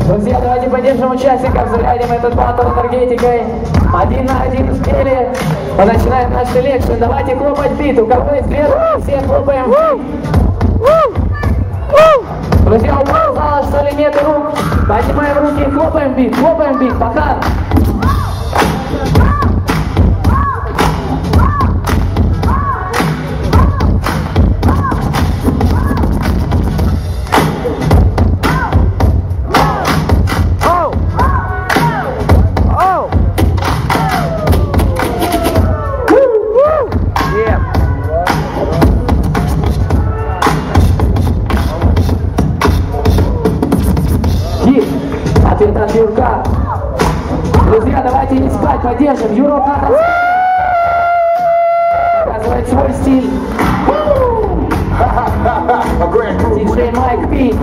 Друзья, давайте поддержим участников, зарядим этот батл энергетикой. 1 на 1 успели. Мы начинаем наш селекшн. Давайте хлопать бит. У кого есть две руки, все хлопаем бит. Друзья, у кого зала, что ли, нет рук? Поднимаем руки и хлопаем бит. Хлопаем бит. Пока. Ответ от Юрка. Друзья, давайте не спать, поддержим. Юрок надо показывать свой стиль. Диджей Майк Пи.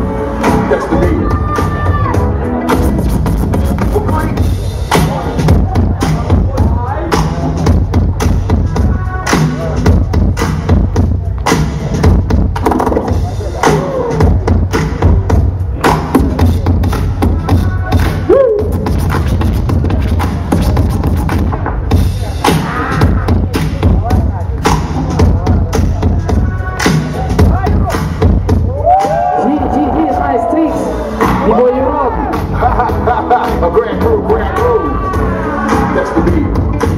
A grand crew, that's the beat.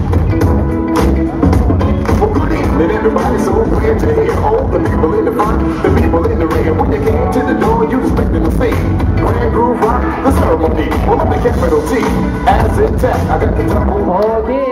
Well, good evening, everybody, so glad to hear all the people in the front, the people in the rear. When you came to the door, you expected to see Grand Groove Rock, the ceremony, well, the capital T, as intact, I got the double. Okay.